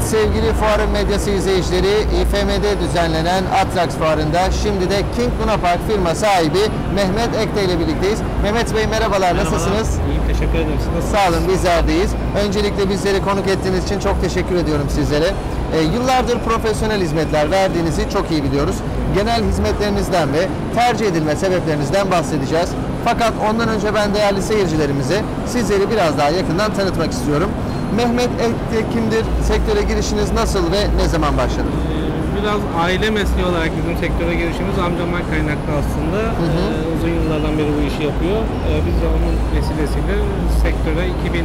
sevgili fuarın medyası izleyicileri, İFM'de düzenlenen Atrax Fuarı'nda şimdi de King Luna Park firma sahibi Mehmet Ekte ile birlikteyiz. Mehmet Bey merhabalar, nasılsınız? İyiyim, teşekkür ederim. Sağ olun, bizler deyiz. Öncelikle bizleri konuk ettiğiniz için çok teşekkür ediyorum sizlere. Yıllardır profesyonel hizmetler verdiğinizi çok iyi biliyoruz. Genel hizmetlerinizden ve tercih edilme sebeplerinizden bahsedeceğiz. Fakat ondan önce ben değerli seyircilerimize sizleri biraz daha yakından tanıtmak istiyorum. Mehmet Ekte kimdir? Sektöre girişiniz nasıl ve ne zaman başladı? Biraz aile mesleği olarak bizim sektöre girişimiz amcamdan kaynaklı aslında. Uzun yıllardan beri bu işi yapıyor. Biz de onun vesilesiyle sektöre 2010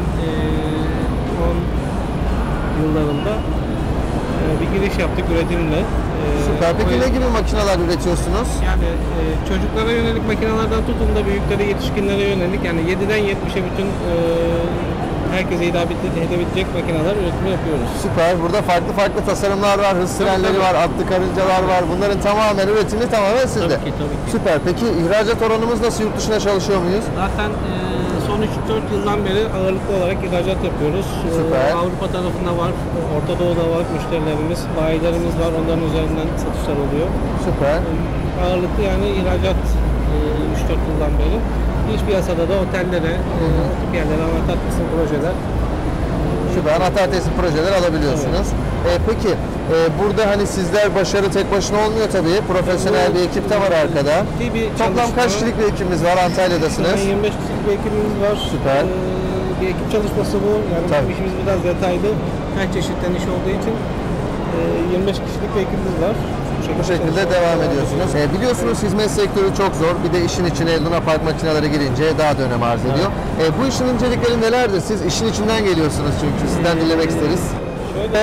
yıllarında bir giriş yaptık üretimle. Süper. Peki ne gibi makineler üretiyorsunuz? Yani çocuklara yönelik makinelerden tutun da büyüklere, yetişkinlere yönelik, yani 7'den 70'e bütün herkese hitap edebilecek makineler üretimi yapıyoruz. Süper. Burada farklı tasarımlar var, hız trenleri var, atlı karıncalar var. Bunların tamamen üretimi tamamen sizde. Tabii ki. Süper. Peki ihracat oranımız nasıl? Yurt dışına çalışıyor muyuz? Zaten son 3-4 yıldan beri ağırlıklı olarak ihracat yapıyoruz. Süper. Avrupa tarafında var, Orta Doğu'da var müşterilerimiz, bayilerimiz var, onların üzerinden satışlar oluyor. Süper. Ağırlıklı yani ihracat 3-4 yıldan beri. İç piyasada da otellere, o tip yerlere anahtar teslim projeler. Süper. Anahtar teslim projeler alabiliyorsunuz. Peki burada hani sizler başarı tek başına olmuyor tabii. Profesyonel bir ekip de var arkada. Toplam kaç kişilik bir ekibimiz var? Antalya'dasınız. 25 kişilik bir ekibimiz var. Süper. Bir ekip çalışması bu. Yani Tabii. bizim işimiz biraz detaylı. Her çeşitten iş olduğu için 25 kişilik bir ekibimiz var. Bu şekilde devam ediyorsunuz. Biliyorsunuz hizmet sektörü çok zor. Bir de işin içine Luna Park makineleri girince daha da önem arz ediyor. Bu işin incelikleri nelerdir? Siz işin içinden geliyorsunuz çünkü. Sizden dinlemek isteriz. Şöyle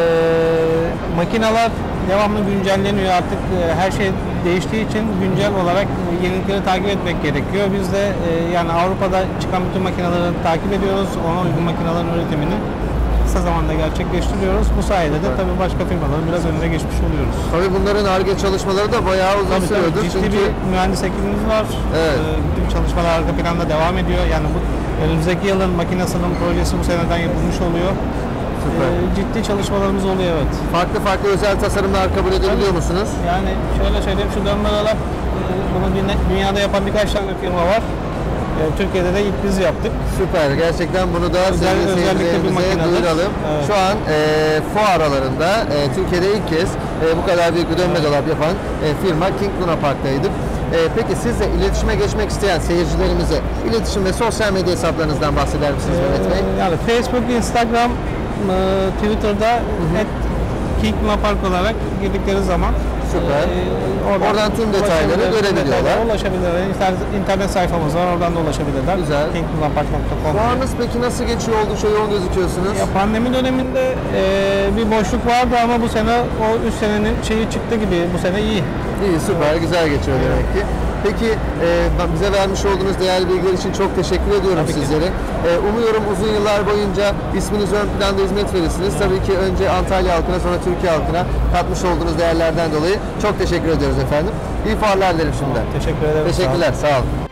makineler devamlı güncelleniyor. Artık her şey değiştiği için güncel olarak yenilikleri takip etmek gerekiyor. Biz de yani Avrupa'da çıkan bütün makineleri takip ediyoruz. Ona uygun makinelerin üretimini kısa zamanda gerçekleştiriyoruz. Bu sayede de tabii başka firmaların biraz önüne geçmiş oluyoruz. Tabii bunların Ar-Ge çalışmaları da bayağı uzun sürüyordur. Ciddi Çünkü bir mühendis ekibimiz var. Evet. Bütün çalışmalar arka planda devam ediyor. Yani bu önümüzdeki yılın makine sınım projesi bu seneden yapılmış oluyor. Ciddi çalışmalarımız oluyor, evet. Farklı özel tasarımlar kabul edebiliyor musunuz? Yani şöyle söyleyeyim, şu dönme dolap bunu dünyada yapan birkaç tane firma var. Türkiye'de de ilk biz yaptık. Süper. Gerçekten bunu da özellikle bir makinedir. duyuralım. Evet. Şu an fuar aralarında Türkiye'de ilk kez bu kadar büyük bir dönme dolap yapan firma King Luna Park'taydık. Peki siz de iletişime geçmek isteyen seyircilerimize iletişim ve sosyal medya hesaplarınızdan bahseder misiniz Mehmet Bey? Yani Facebook, Instagram, Twitter'da King Luna Park olarak girdikleri zaman Süper. Oradan tüm detayları görebiliyorlar. Ulaşabilirler. İnternet sayfamız var, oradan da ulaşabilirler. Güzel. KingLunaPark.com. Fuarınız peki nasıl geçiyor? Oldukça yoğun gözüküyorsunuz. Ya pandemi döneminde bir boşluk vardı ama bu sene o üst senenin şeyi çıktı gibi. Bu sene iyi. İyi, süper. Güzel geçiyor demek ki. Peki bize vermiş olduğunuz değerli bilgiler için çok teşekkür ediyorum sizlere. Umuyorum uzun yıllar boyunca isminiz ön planda hizmet verirsiniz. Tabii ki önce Antalya halkına, sonra Türkiye halkına katmış olduğunuz değerlerden dolayı çok teşekkür ediyoruz efendim. İyi fuarlar dilerim şimdiden. Teşekkür ederim. Teşekkürler. Sağ olun.